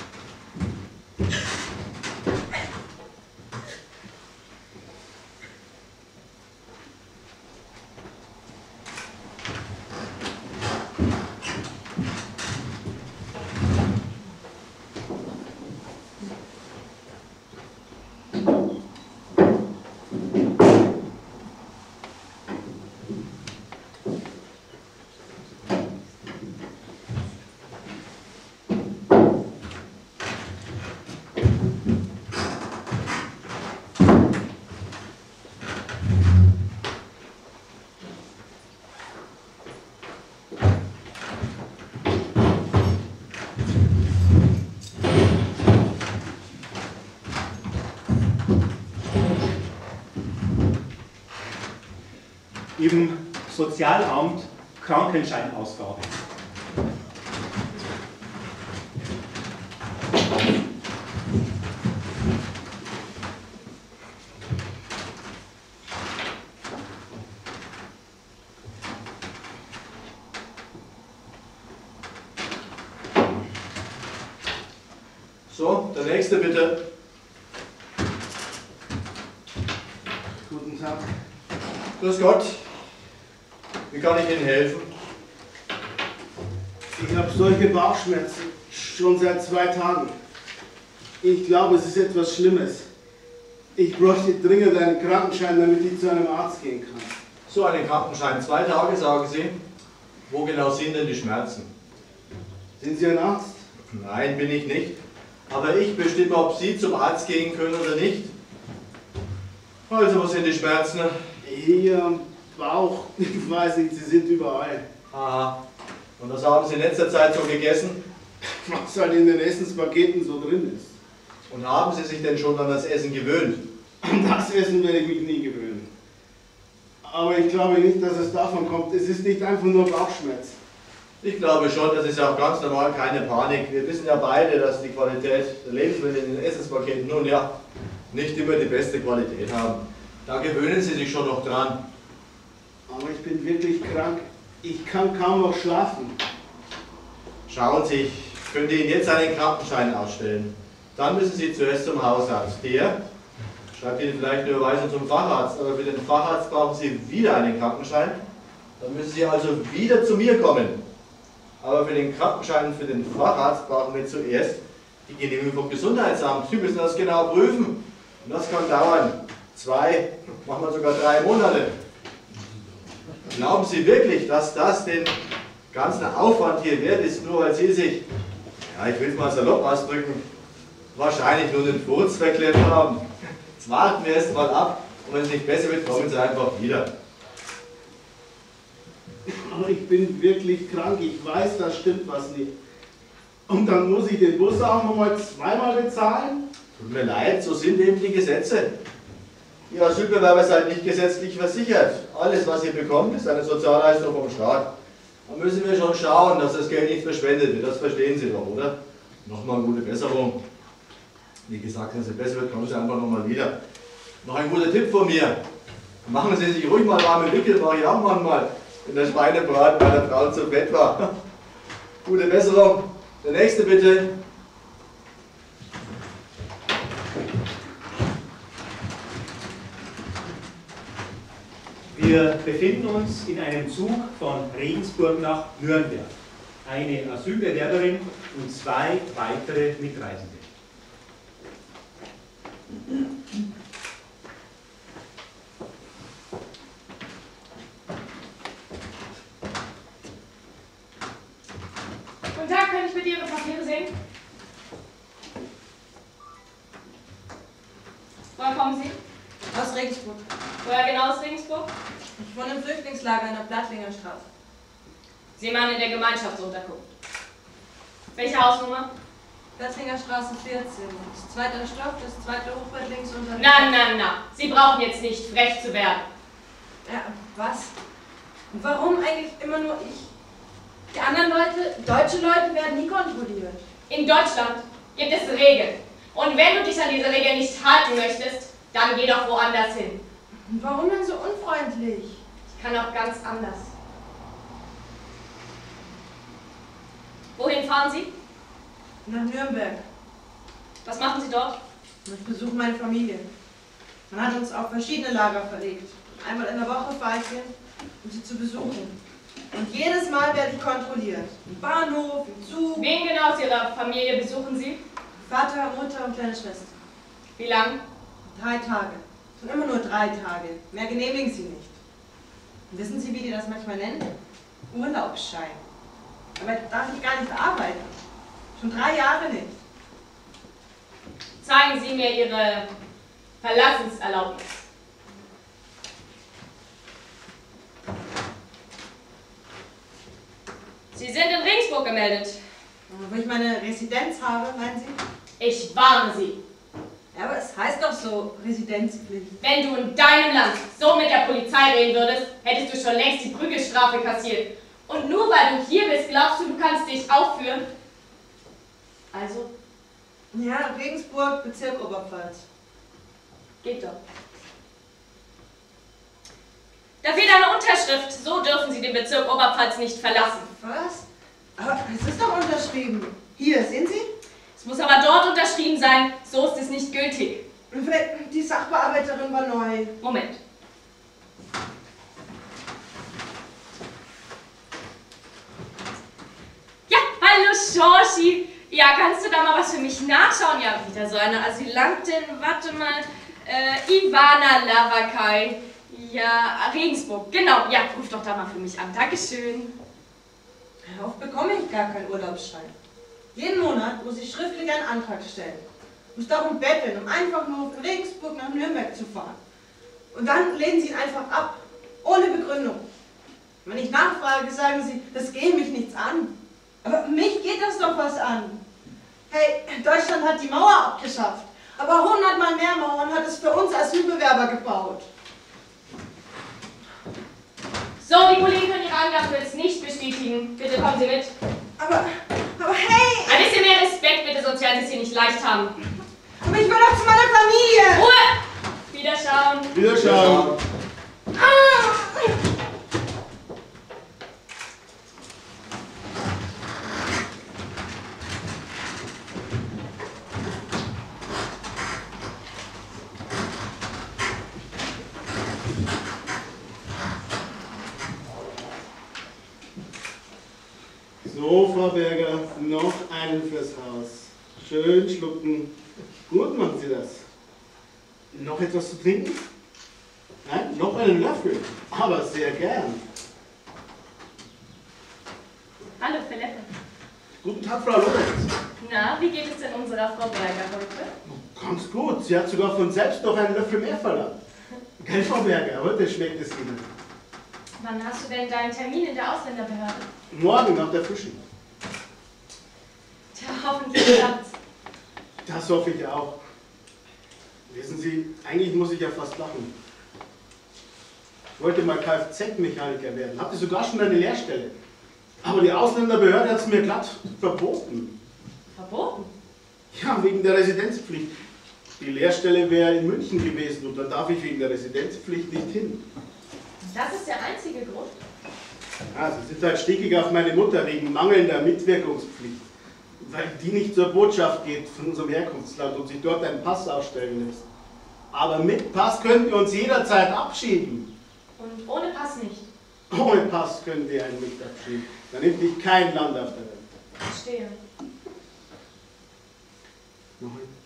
[SPEAKER 2] Im Sozialamt Krankenscheinausgabe.
[SPEAKER 4] So, der nächste bitte.
[SPEAKER 3] Guten Tag.
[SPEAKER 4] Grüß Gott. Wie kann ich Ihnen helfen?
[SPEAKER 3] Ich habe solche Bauchschmerzen schon seit zwei Tagen. Ich glaube, es ist etwas Schlimmes. Ich bräuchte dringend einen Krankenschein, damit ich zu einem Arzt gehen kann.
[SPEAKER 4] So einen Krankenschein. Zwei Tage, sagen Sie. Wo genau sind denn die Schmerzen?
[SPEAKER 3] Sind Sie ein Arzt?
[SPEAKER 4] Nein, bin ich nicht. Aber ich bestimme, ob Sie zum Arzt gehen können oder nicht. Also, wo sind die Schmerzen?
[SPEAKER 3] Hier am Bauch. Ich weiß nicht, sie sind überall.
[SPEAKER 4] Aha. Und was haben Sie in letzter Zeit so gegessen?
[SPEAKER 3] Was halt in den Essenspaketen so drin ist.
[SPEAKER 4] Und haben Sie sich denn schon an das Essen gewöhnt?
[SPEAKER 3] An das Essen werde ich mich nie gewöhnen. Aber ich glaube nicht, dass es davon kommt. Es ist nicht einfach nur Bauchschmerz.
[SPEAKER 4] Ich glaube schon, das ist ja auch ganz normal, keine Panik. Wir wissen ja beide, dass die Qualität der Lebensmittel in den Essenspaketen nun ja nicht immer die beste Qualität haben. Da gewöhnen Sie sich schon noch dran.
[SPEAKER 3] Aber ich bin wirklich krank. Ich kann kaum noch schlafen.
[SPEAKER 4] Schauen Sie, ich könnte Ihnen jetzt einen Krankenschein ausstellen. Dann müssen Sie zuerst zum Hausarzt. Der schreibt Ihnen vielleicht eine Überweisung zum Facharzt, aber für den Facharzt brauchen Sie wieder einen Krankenschein. Dann müssen Sie also wieder zu mir kommen. Aber für den Krankenschein für den Facharzt brauchen wir zuerst die Genehmigung vom Gesundheitsamt. Sie müssen das genau prüfen. Und das kann dauern. Zwei, manchmal sogar drei Monate. Glauben Sie wirklich, dass das den ganzen Aufwand hier wert ist, nur weil Sie sich, ja, ich will es mal salopp ausdrücken, wahrscheinlich nur den Furz verklemmt haben? Jetzt warten wir erst mal ab und wenn es nicht besser wird, kommen Sie einfach wieder.
[SPEAKER 3] Aber ich bin wirklich krank. Ich weiß, da stimmt was nicht. Und dann muss ich den Bus auch nochmal zweimal bezahlen?
[SPEAKER 4] Tut mir leid, so sind eben die Gesetze. Ihr Asylbewerber seid nicht gesetzlich versichert. Alles, was ihr bekommt, ist eine Sozialleistung vom Staat. Da müssen wir schon schauen, dass das Geld nicht verschwendet wird. Das verstehen Sie doch, oder? Nochmal gute Besserung. Wie gesagt, wenn es besser wird, kommen Sie einfach nochmal wieder. Noch ein guter Tipp von mir. Machen Sie sich ruhig mal warme Wickel, mache ich auch manchmal, wenn der Schweinebraten bei der Frau zu Bett war. Gute Besserung. Der nächste bitte.
[SPEAKER 2] Wir befinden uns in einem Zug von Regensburg nach Nürnberg. Eine Asylbewerberin und zwei weitere Mitreisende.
[SPEAKER 10] Guten Tag, kann ich bitte Ihre Papiere sehen? Woher kommen Sie?
[SPEAKER 5] Aus Regensburg.
[SPEAKER 10] Woher genau aus Regensburg?
[SPEAKER 5] Ich wohne im Flüchtlingslager in der Plattlinger Straße.
[SPEAKER 10] Sie meinen in der Gemeinschaftsunterkunft. Welche Hausnummer?
[SPEAKER 5] Plattlinger Straße vierzehn. Das zweite Stock, das zweite Hochbett links unter.
[SPEAKER 10] Na, na, na. Sie brauchen jetzt nicht frech zu werden.
[SPEAKER 5] Ja, was? Und warum eigentlich immer nur ich? Die anderen Leute, deutsche Leute, werden nie kontrolliert.
[SPEAKER 10] In Deutschland gibt es Regeln. Und wenn du dich an diese Regeln nicht halten möchtest, dann geh doch woanders hin.
[SPEAKER 5] Und warum denn so unfreundlich?
[SPEAKER 10] Ich kann auch ganz anders. Wohin fahren Sie?
[SPEAKER 5] Nach Nürnberg.
[SPEAKER 10] Was machen Sie dort?
[SPEAKER 5] Ich besuche meine Familie. Man hat uns auf verschiedene Lager verlegt. Einmal in der Woche fahre ich hin, um sie zu besuchen. Und jedes Mal werde ich kontrolliert. Im Bahnhof, im Zug.
[SPEAKER 10] Wen genau aus Ihrer Familie besuchen Sie?
[SPEAKER 5] Vater, Mutter und kleine Schwester.
[SPEAKER 10] Wie lang?
[SPEAKER 5] Drei Tage. Und immer nur drei Tage. Mehr genehmigen sie nicht. Und wissen Sie, wie die das manchmal nennen? Urlaubsschein. Aber darf ich gar nicht arbeiten. Schon drei Jahre nicht.
[SPEAKER 10] Zeigen Sie mir Ihre Verlassenserlaubnis. Sie sind in Regensburg gemeldet.
[SPEAKER 5] Wo ich meine Residenz habe, meinen Sie?
[SPEAKER 10] Ich warne Sie.
[SPEAKER 5] Ja, aber es heißt doch so, Residenzpflicht.
[SPEAKER 10] Wenn du in deinem Land so mit der Polizei reden würdest, hättest du schon längst die Prügelstrafe kassiert. Und nur weil du hier bist, glaubst du, du kannst dich aufführen? Also?
[SPEAKER 5] Ja, Regensburg, Bezirk Oberpfalz.
[SPEAKER 10] Geht doch. Da fehlt eine Unterschrift. So dürfen Sie den Bezirk Oberpfalz nicht verlassen.
[SPEAKER 5] Was? Aber es ist doch unterschrieben. Hier, sehen Sie?
[SPEAKER 10] Es muss aber dort unterschrieben sein, so ist es nicht gültig.
[SPEAKER 5] Und vielleicht die Sachbearbeiterin war neu.
[SPEAKER 10] Moment. Ja, hallo Schorschi. Ja, kannst du da mal was für mich nachschauen? Ja, wieder so eine Asylantin. Warte mal. Äh, Ivana Lavakai. Ja, Regensburg. Genau. Ja, ruf doch da mal für mich an. Dankeschön.
[SPEAKER 5] Oft bekomme ich gar keinen Urlaubsschein. Jeden Monat muss ich schriftlich einen Antrag stellen. Muss darum betteln, um einfach nur von Regensburg nach Nürnberg zu fahren. Und dann lehnen sie ihn einfach ab. Ohne Begründung. Wenn ich nachfrage, sagen sie, das gehe mich nichts an. Aber mich geht das doch was an. Hey, Deutschland hat die Mauer abgeschafft. Aber hundertmal mehr Mauern hat es für uns Asylbewerber gebaut.
[SPEAKER 10] So, die Kollegen können Ihre Angaben jetzt nicht bestätigen. Bitte kommen Sie mit.
[SPEAKER 5] Aber, aber hey!
[SPEAKER 10] Ein bisschen mehr Respekt bitte, sonst werden Sie es hier nicht leicht haben.
[SPEAKER 5] Aber ich will doch zu meiner Familie!
[SPEAKER 10] Ruhe! Wiederschauen.
[SPEAKER 3] Wiederschauen.
[SPEAKER 5] Ah!
[SPEAKER 3] So, Frau Berger, noch einen fürs Haus. Schön schlucken. Gut machen Sie das. Noch etwas zu trinken? Nein, noch einen Löffel. Aber sehr gern.
[SPEAKER 10] Hallo, Philippe.
[SPEAKER 3] Guten Tag, Frau Lorenz.
[SPEAKER 10] Na, wie geht es denn unserer Frau Berger heute?
[SPEAKER 3] Ganz gut. Sie hat sogar von selbst noch einen Löffel mehr verlangt. Gell, Frau Berger, heute schmeckt es Ihnen.
[SPEAKER 10] Wann hast du denn deinen Termin in der Ausländerbehörde?
[SPEAKER 3] Morgen nach der Frischen.
[SPEAKER 10] Tja, hoffentlich klappt's.
[SPEAKER 3] Das hoffe ich auch. Wissen Sie, eigentlich muss ich ja fast lachen. Ich wollte mal Kfz-Mechaniker werden, hatte sogar schon eine Lehrstelle. Aber die Ausländerbehörde hat es mir glatt verboten.
[SPEAKER 10] Verboten?
[SPEAKER 3] Ja, wegen der Residenzpflicht. Die Lehrstelle wäre in München gewesen und da darf ich wegen der Residenzpflicht nicht hin.
[SPEAKER 10] Das ist der einzige Grund?
[SPEAKER 3] Ja, Sie sind halt stickig auf meine Mutter wegen mangelnder Mitwirkungspflicht. Weil die nicht zur Botschaft geht von unserem Herkunftsland und sich dort einen Pass ausstellen lässt. Aber mit Pass können wir uns jederzeit abschieben.
[SPEAKER 10] Und ohne Pass nicht?
[SPEAKER 3] Ohne Pass können wir einen nicht abschieben. Da nimmt dich kein Land auf der Welt.
[SPEAKER 10] Verstehe.
[SPEAKER 3] Noch ein.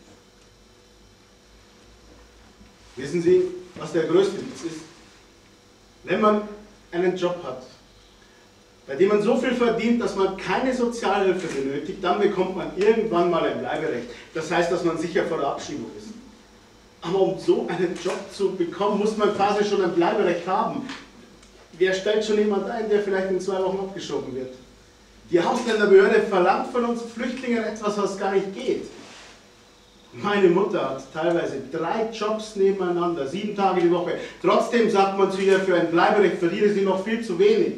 [SPEAKER 3] Wissen Sie, was der größte Witz ist? Wenn man einen Job hat, bei dem man so viel verdient, dass man keine Sozialhilfe benötigt, dann bekommt man irgendwann mal ein Bleiberecht. Das heißt, dass man sicher vor der Abschiebung ist. Aber um so einen Job zu bekommen, muss man quasi schon ein Bleiberecht haben. Wer stellt schon jemand ein, der vielleicht in zwei Wochen abgeschoben wird? Die Ausländerbehörde verlangt von uns Flüchtlingen etwas, was gar nicht geht. Meine Mutter hat teilweise drei Jobs nebeneinander, sieben Tage die Woche. Trotzdem sagt man zu ihr, für ein Bleiberecht verdiene sie noch viel zu wenig.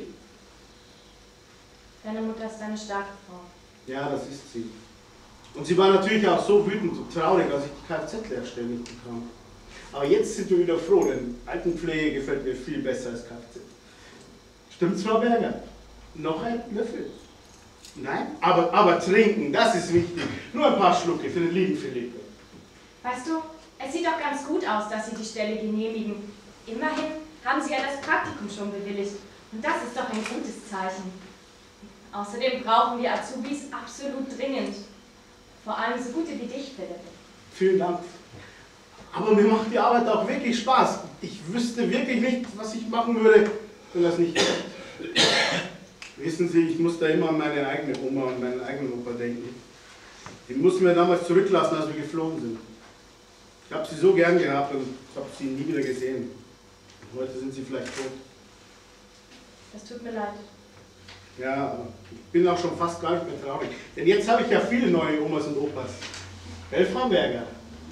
[SPEAKER 10] Deine Mutter ist eine starke Frau.
[SPEAKER 3] Ja, das ist sie. Und sie war natürlich auch so wütend und traurig, als ich die Kfz-Lehrstelle nicht bekam. Aber jetzt sind wir wieder froh, denn Altenpflege gefällt mir viel besser als Kfz. Stimmt's, Frau Berger? Noch ein Löffel? Nein? Aber, aber trinken, das ist wichtig. Nur ein paar Schlucke für den lieben Philippe.
[SPEAKER 10] Weißt du, es sieht doch ganz gut aus, dass Sie die Stelle genehmigen. Immerhin haben Sie ja das Praktikum schon bewilligt. Und das ist doch ein gutes Zeichen. Außerdem brauchen wir Azubis absolut dringend. Vor allem so gute wie dich, Philipp.
[SPEAKER 3] Vielen Dank. Aber mir macht die Arbeit auch wirklich Spaß. Ich wüsste wirklich nicht, was ich machen würde, wenn das nicht klappt. Wissen Sie, ich muss da immer an meine eigene Oma und meinen eigenen Opa denken. Die mussten wir damals zurücklassen, als wir geflohen sind. Ich habe sie so gern gehabt und habe sie nie wieder gesehen. Heute sind sie vielleicht tot.
[SPEAKER 10] Das tut mir leid.
[SPEAKER 3] Ja, aber ich bin auch schon fast gar nicht mehr traurig. Denn jetzt habe ich ja viele neue Omas und Opas. Gell, Frau Berger?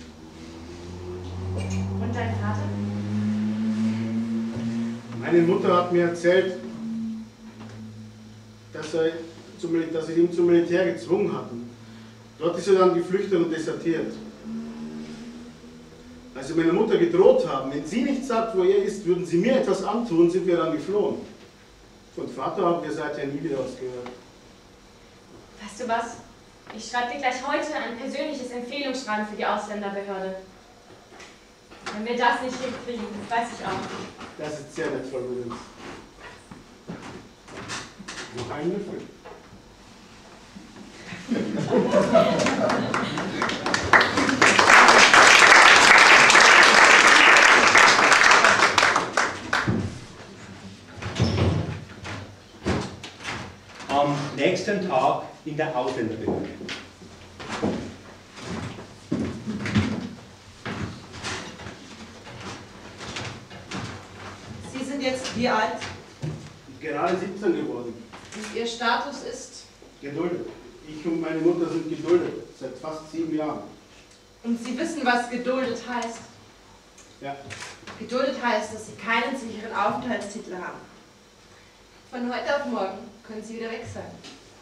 [SPEAKER 10] Und dein Vater?
[SPEAKER 3] Meine Mutter hat mir erzählt, dass, er zum, dass sie ihn zum Militär gezwungen hatten. Dort ist er dann geflüchtet und desertiert. Als sie meiner Mutter gedroht haben, wenn sie nicht sagt, wo er ist, würden sie mir etwas antun, sind wir dann geflohen. Von Vater haben wir seither nie wieder was gehört.
[SPEAKER 10] Weißt du was? Ich schreibe dir gleich heute ein persönliches Empfehlungsschreiben für die Ausländerbehörde. Wenn wir das nicht hinkriegen, das weiß ich auch.
[SPEAKER 3] Das ist sehr nett, Frau Williams. Noch ein Löffel.
[SPEAKER 2] Am nächsten Tag in der Ausländerbehörde.
[SPEAKER 5] Sie sind jetzt wie alt?
[SPEAKER 3] Gerade siebzehn geworden.
[SPEAKER 5] Und Ihr Status ist?
[SPEAKER 3] Geduldet. Ich und meine Mutter sind geduldet, seit fast sieben Jahren.
[SPEAKER 5] Und Sie wissen, was geduldet heißt?
[SPEAKER 3] Ja.
[SPEAKER 5] Geduldet heißt, dass Sie keinen sicheren Aufenthaltstitel haben. Von heute auf morgen können Sie wieder weg sein.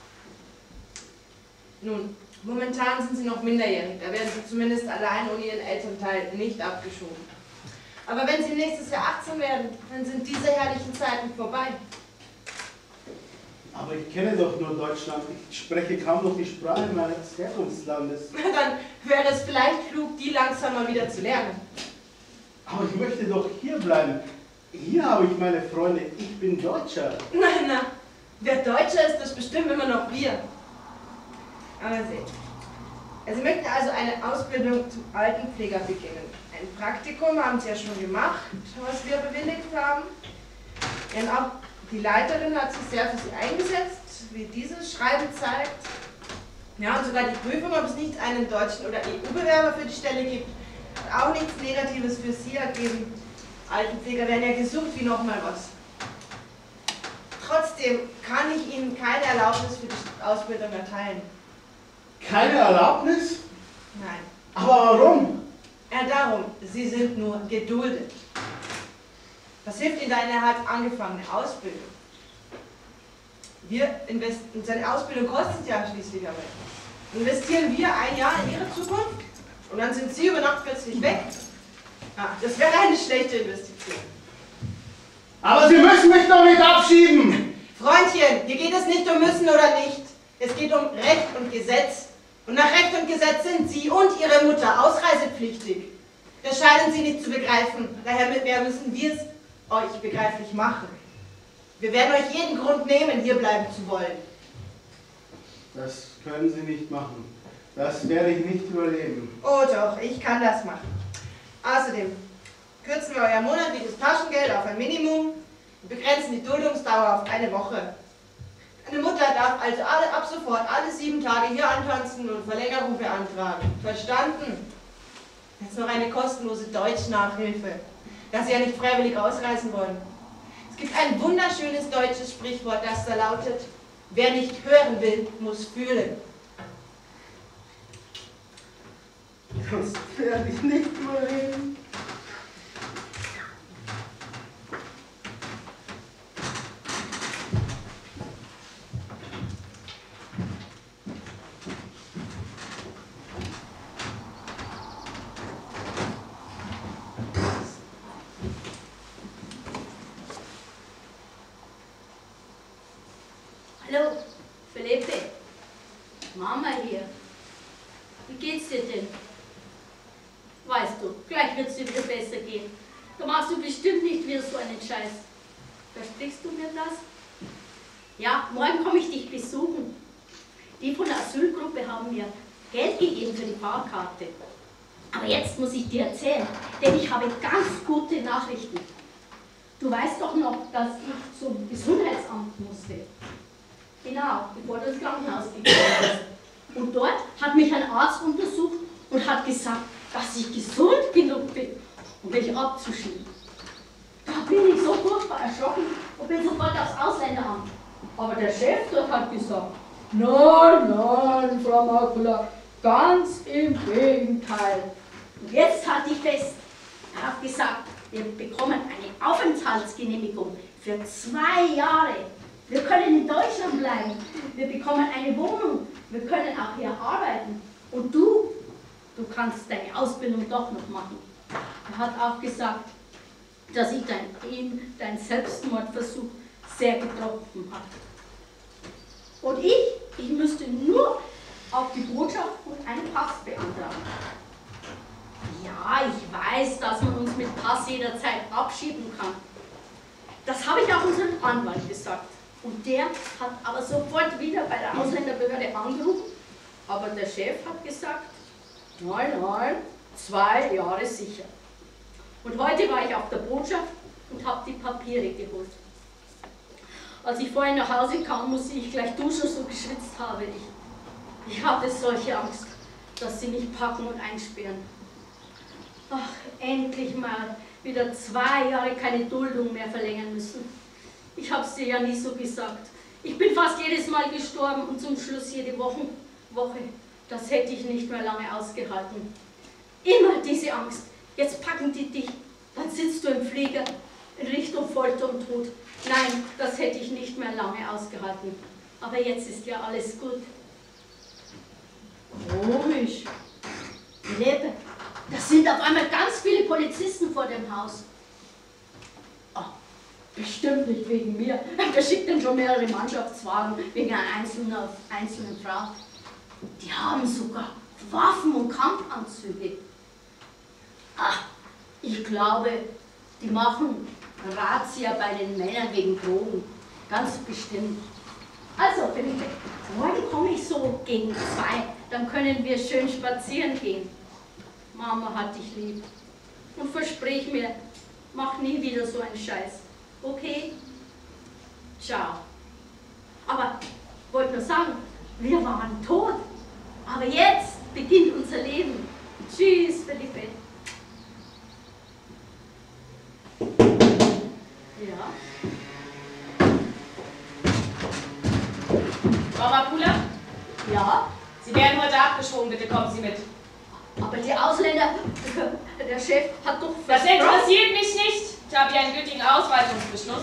[SPEAKER 5] Nun, momentan sind Sie noch minderjährig, da werden Sie zumindest allein ohne Ihren Elternteil nicht abgeschoben. Aber wenn Sie nächstes Jahr achtzehn werden, dann sind diese herrlichen Zeiten vorbei.
[SPEAKER 3] Aber ich kenne doch nur Deutschland. Ich spreche kaum noch die Sprache meines Herkunftslandes.
[SPEAKER 5] Dann wäre es vielleicht klug, die langsam mal wieder zu lernen.
[SPEAKER 3] Aber ich möchte doch hier bleiben. Hier habe ich meine Freunde. Ich bin Deutscher.
[SPEAKER 5] Na, na, wer Deutscher ist, das bestimmen immer noch wir. Aber sehen. Sie möchten also eine Ausbildung zum Altenpfleger beginnen. Ein Praktikum haben Sie ja schon gemacht, was wir bewilligt haben. Denn auch die Leiterin hat sich sehr für Sie eingesetzt, wie dieses Schreiben zeigt. Ja, und sogar die Prüfung, ob es nicht einen deutschen oder E U-Bewerber für die Stelle gibt, hat auch nichts Negatives für Sie ergeben. Altenpfleger werden ja gesucht wie nochmal was. Trotzdem kann ich Ihnen keine Erlaubnis für die Ausbildung erteilen.
[SPEAKER 3] Keine Erlaubnis?
[SPEAKER 5] Nein.
[SPEAKER 3] Aber warum?
[SPEAKER 5] Ja, darum, Sie sind nur geduldet. Was hilft Ihnen eine hart angefangene Ausbildung? Wir investieren, seine Ausbildung kostet ja schließlich aber. Investieren wir ein Jahr in Ihre Zukunft und dann sind Sie über Nacht plötzlich weg? Ah, das wäre eine schlechte Investition.
[SPEAKER 3] Aber Sie müssen mich doch nicht abschieben!
[SPEAKER 5] Freundchen, hier geht es nicht um müssen oder nicht. Es geht um Recht und Gesetz. Und nach Recht und Gesetz sind Sie und Ihre Mutter ausreisepflichtig. Das scheinen Sie nicht zu begreifen. Daher müssen wir es euch begreiflich machen. Wir werden euch jeden Grund nehmen, hier bleiben zu wollen.
[SPEAKER 3] Das können Sie nicht machen. Das werde ich nicht überleben.
[SPEAKER 5] Oh doch, ich kann das machen. Außerdem kürzen wir euer monatliches Taschengeld auf ein Minimum und begrenzen die Duldungsdauer auf eine Woche. Eine Mutter darf also alle, ab sofort alle sieben Tage hier antanzen und Verlängerung beantragen. Verstanden? Jetzt noch eine kostenlose Deutschnachhilfe, da Sie ja nicht freiwillig ausreisen wollen. Es gibt ein wunderschönes deutsches Sprichwort, das da lautet: Wer nicht hören will, muss fühlen.
[SPEAKER 3] Das werde ich nicht überleben.
[SPEAKER 8] Hallo, Philippe. Mama hier. Wie geht's dir denn? Weißt du, gleich wird's dir wieder besser gehen. Da machst du bestimmt nicht wieder so einen Scheiß. Versprichst du mir das? Ja, morgen komme ich dich besuchen. Die von der Asylgruppe haben mir Geld gegeben für die Fahrkarte. Aber jetzt muss ich dir erzählen, denn ich habe ganz gute Nachrichten. Du weißt doch noch, dass ich zum Gesundheitsamt musste. Genau, bevor du ins Krankenhaus gegangen bist. Und dort hat mich ein Arzt untersucht und hat gesagt, dass ich gesund genug bin, um mich abzuschieben. Da bin ich so furchtbar erschrocken und bin sofort aufs Ausländeramt. Aber der Chef dort hat gesagt, nein, nein, Frau Makula, ganz im Gegenteil. Und jetzt halte ich fest, er hat gesagt, wir bekommen eine Aufenthaltsgenehmigung für zwei Jahre. Wir können in Deutschland bleiben, wir bekommen eine Wohnung, wir können auch hier arbeiten. Und du, du kannst deine Ausbildung doch noch machen. Er hat auch gesagt, dass ich dein, ihn, dein Selbstmordversuch sehr getroffen hat. Und ich, ich müsste nur auf die Botschaft und einen Pass beantragen. Ja, ich weiß, dass man uns mit Pass jederzeit abschieben kann. Das habe ich auch unserem Anwalt gesagt. Und der hat aber sofort wieder bei der Ausländerbehörde angerufen. Aber der Chef hat gesagt, nein, nein, zwei Jahre sicher. Und heute war ich auf der Botschaft und habe die Papiere geholt. Als ich vorhin nach Hause kam, musste ich gleich duschen, so geschwitzt habe ich. Ich hatte solche Angst, dass sie mich packen und einsperren. Ach, endlich mal wieder zwei Jahre keine Duldung mehr verlängern müssen. Ich habe es dir ja nie so gesagt. Ich bin fast jedes Mal gestorben und zum Schluss jede Woche. Woche. Das hätte ich nicht mehr lange ausgehalten. Immer diese Angst. Jetzt packen die dich, dann sitzt du im Flieger in Richtung Folter und Tod. Nein, das hätte ich nicht mehr lange ausgehalten. Aber jetzt ist ja alles gut. Komisch. Lebe. Das sind auf einmal ganz viele Polizisten vor dem Haus. Oh, bestimmt nicht wegen mir. Da schickt dann schon mehrere Mannschaftswagen wegen einer einzelnen, einzelnen Frau. Die haben sogar Waffen und Kampfanzüge. Ach, ich glaube, die machen Razzia bei den Männern wegen Drogen. Ganz bestimmt. Also, Philippe, morgen komme ich so gegen zwei. Dann können wir schön spazieren gehen. Mama hat dich lieb. Und versprich mir, mach nie wieder so einen Scheiß. Okay? Ciao. Aber ich wollte nur sagen, wir waren tot. Aber jetzt beginnt unser Leben. Tschüss, Philippe. Ja.
[SPEAKER 9] Frau Makula?
[SPEAKER 8] Ja?
[SPEAKER 9] Sie werden heute abgeschoben, bitte kommen Sie mit.
[SPEAKER 8] Aber die Ausländer, der Chef hat doch
[SPEAKER 10] Das
[SPEAKER 8] versprochen.
[SPEAKER 10] interessiert mich nicht. Ich habe hier einen gültigen Ausweisungsbeschluss.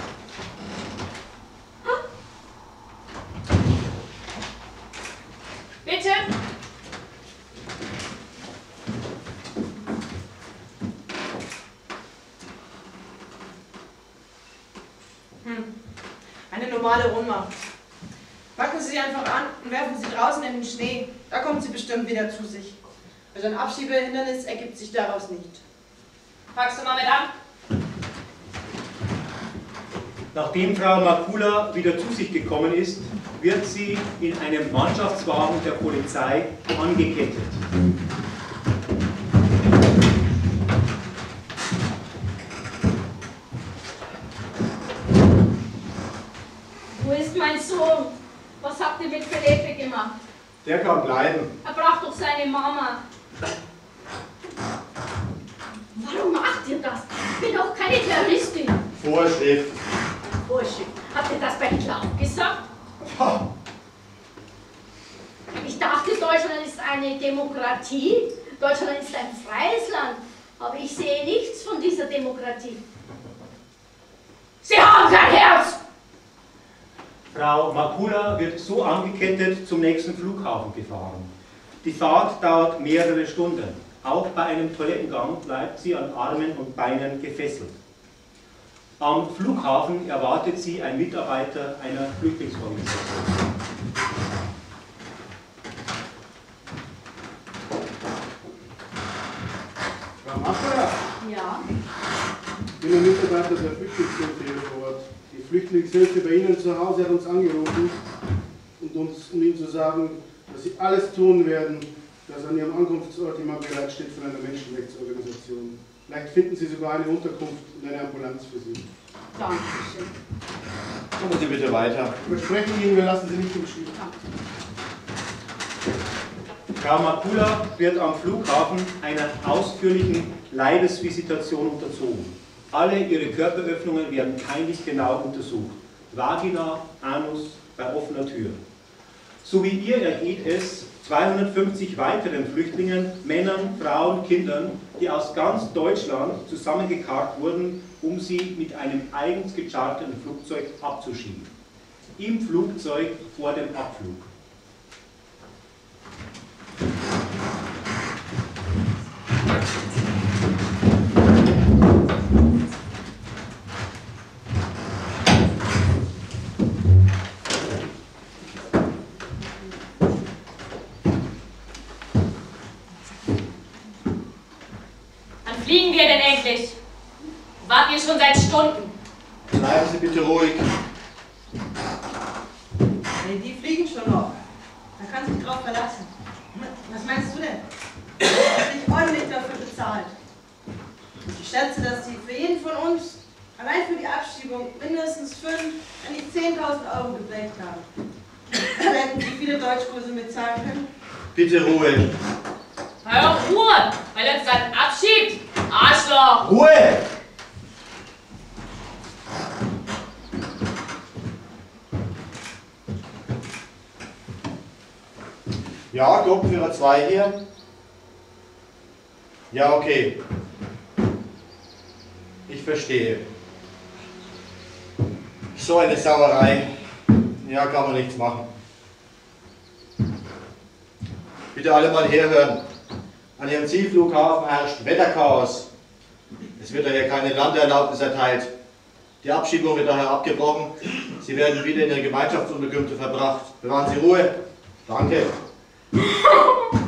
[SPEAKER 10] Bitte.
[SPEAKER 5] Hm. Eine normale Ohnmacht. Packen Sie sie einfach an und werfen sie draußen in den Schnee. Da kommt sie bestimmt wieder zu sich. Also ein Abschiebehindernis ergibt sich daraus nicht.
[SPEAKER 10] Packst du mal mit an?
[SPEAKER 2] Nachdem Frau Makula wieder zu sich gekommen ist, wird sie in einem Mannschaftswagen der Polizei angekettet.
[SPEAKER 8] Wo ist mein Sohn? Was habt ihr mit Felipe gemacht?
[SPEAKER 3] Der kann bleiben.
[SPEAKER 8] Er braucht doch seine Mama. Warum macht ihr das? Ich bin doch keine Terroristin.
[SPEAKER 4] Vorschrift.
[SPEAKER 8] Bursche, habt ihr das bei Clown gesagt?
[SPEAKER 3] Ha.
[SPEAKER 8] Ich dachte, Deutschland ist eine Demokratie. Deutschland ist ein freies Land. Aber ich sehe nichts von dieser Demokratie. Sie haben kein Herz!
[SPEAKER 2] Frau Makula wird so angekettet zum nächsten Flughafen gefahren. Die Fahrt dauert mehrere Stunden. Auch bei einem Toilettengang bleibt sie an Armen und Beinen gefesselt. Am Flughafen erwartet sie ein Mitarbeiter einer Flüchtlingsorganisation.
[SPEAKER 3] Frau Macher,
[SPEAKER 8] Ja.
[SPEAKER 3] ich bin ein Mitarbeiter der Flüchtlingshilfe hier vor Ort. Die Flüchtlingshilfe bei Ihnen zu Hause hat uns angerufen, und uns, um Ihnen zu sagen, dass Sie alles tun werden, dass an Ihrem Ankunftsort jemand bereitsteht von einer Menschenrechtsorganisation. Vielleicht finden Sie sogar eine Unterkunft und eine Ambulanz für Sie.
[SPEAKER 8] Dankeschön.
[SPEAKER 4] Kommen Sie bitte weiter.
[SPEAKER 3] Wir versprechen Ihnen, wir lassen Sie nicht im Stich.
[SPEAKER 2] Frau Makula wird am Flughafen einer ausführlichen Leibesvisitation unterzogen. Alle ihre Körperöffnungen werden peinlich genau untersucht. Vagina, Anus, bei offener Tür. So wie ihr ergeht es zweihundertfünfzig weiteren Flüchtlingen, Männern, Frauen, Kindern, die aus ganz Deutschland zusammengekarrt wurden, um sie mit einem eigens gecharterten Flugzeug abzuschieben. Im Flugzeug vor dem Abflug.
[SPEAKER 10] Wann fliegen wir denn endlich? Warten wir schon seit Stunden.
[SPEAKER 4] Bleiben Sie bitte ruhig.
[SPEAKER 5] Nee, die fliegen schon noch. Da kannst du dich drauf verlassen. Was meinst du denn? Du hast dich ordentlich dafür bezahlt. Ich schätze, dass die für jeden von uns allein für die Abschiebung mindestens fünf, wenn nicht zehntausend Euro geblecht haben. Hätten Sie viele Deutschkurse mitzahlen können?
[SPEAKER 4] Bitte Ruhe.
[SPEAKER 10] Hör doch Ruhe, weil er uns dann abschiebt. Arschloch!
[SPEAKER 4] Ruhe! Ja, Gruppenführer zwei hier. Ja, okay. Ich verstehe. So eine Sauerei. Ja, kann man nichts machen. Bitte alle mal herhören. An Ihrem Zielflughafen herrscht Wetterchaos. Es wird daher keine Landeerlaubnis erteilt. Die Abschiebung wird daher abgebrochen. Sie werden wieder in Ihre Gemeinschaftsunterkünfte verbracht. Bewahren Sie Ruhe. Danke.